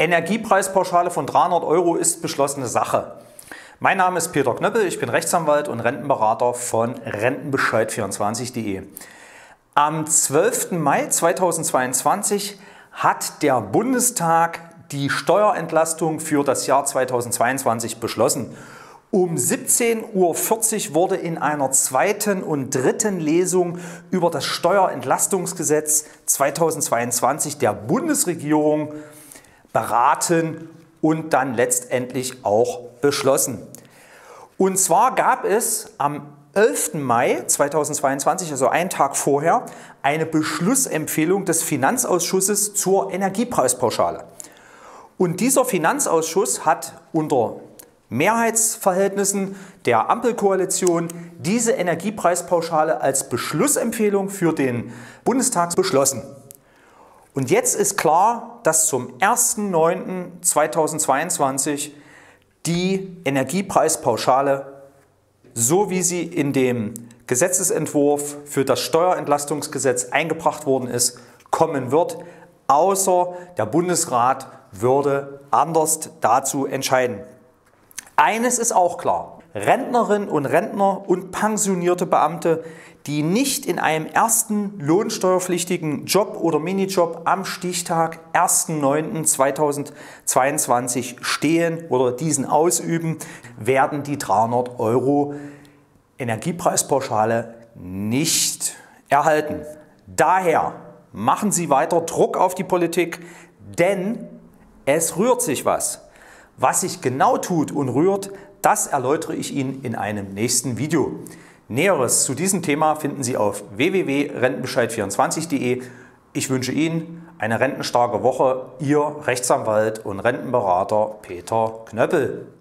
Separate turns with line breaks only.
Energiepreispauschale von 300 € ist beschlossene Sache. Mein Name ist Peter Knöppel, ich bin Rechtsanwalt und Rentenberater von Rentenbescheid24.de. Am 12. Mai 2022 hat der Bundestag die Steuerentlastung für das Jahr 2022 beschlossen. Um 17:40 Uhr wurde in einer zweiten und dritten Lesung über das Steuerentlastungsgesetz 2022 der Bundesregierung beraten und dann letztendlich auch beschlossen. Und zwar gab es am 11. Mai 2022, also einen Tag vorher, eine Beschlussempfehlung des Finanzausschusses zur Energiepreispauschale. Und dieser Finanzausschuss hat unter Mehrheitsverhältnissen der Ampelkoalition diese Energiepreispauschale als Beschlussempfehlung für den Bundestag beschlossen. Und jetzt ist klar, dass zum 1.9.2022 die Energiepreispauschale, so wie sie in dem Gesetzesentwurf für das Steuerentlastungsgesetz eingebracht worden ist, kommen wird, außer der Bundesrat würde anders dazu entscheiden. Eines ist auch klar: Rentnerinnen und Rentner und pensionierte Beamte, die nicht in einem ersten lohnsteuerpflichtigen Job oder Minijob am Stichtag 1.9.2022 stehen oder diesen ausüben, werden die 300 € Energiepreispauschale nicht erhalten. Daher machen Sie weiter Druck auf die Politik, denn es rührt sich was. Was sich genau tut und rührt, das erläutere ich Ihnen in einem nächsten Video. Näheres zu diesem Thema finden Sie auf www.rentenbescheid24.de. Ich wünsche Ihnen eine rentenstarke Woche. Ihr Rechtsanwalt und Rentenberater Peter Knöppel.